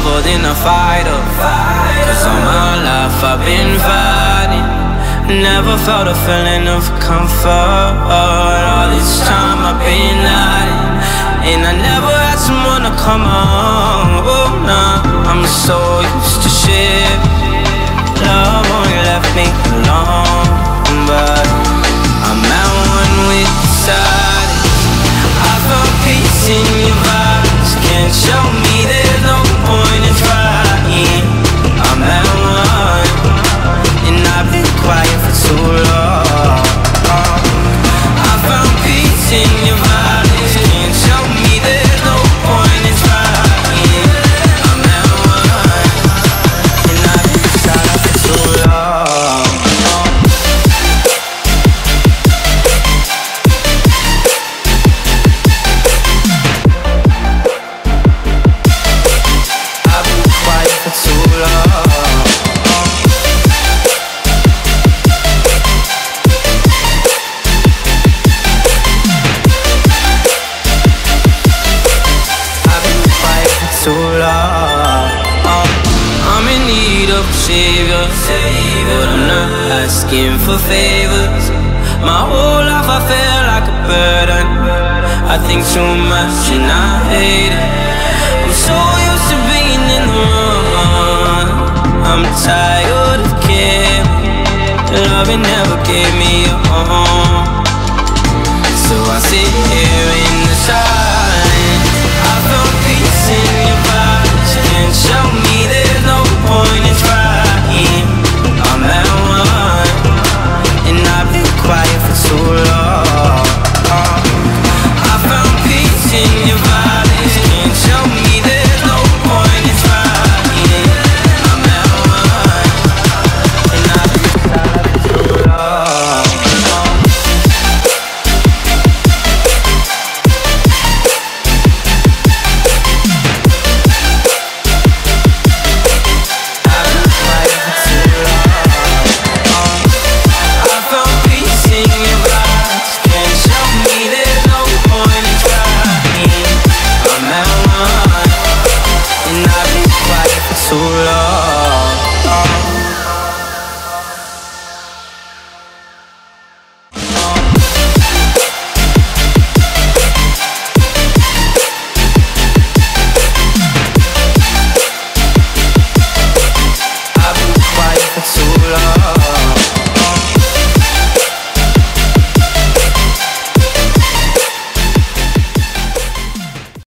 lover than a fighter, 'cause all my life I've been fighting. Never felt a feeling of comfort. All this time I've been hiding, and I never had someone to come on. Oh, nah, I'm so used to shit. Love only left me alone, but I'm at one with the silence. I found peace in your vibes. Can't show me there's no point in trying. I'm at one, and I've been quiet for too long. I found peace in your vibes. Can't show me there's no point in trying. I'm at one, and I've been silent for too long. I've been quiet for too long. Too long. I'm in need of a savior, but I'm not asking for favors. My whole life I feel like a burden. I think too much and I hate it. I'm so used to being in the wrong. I'm tired of caring. Love never gave me a home.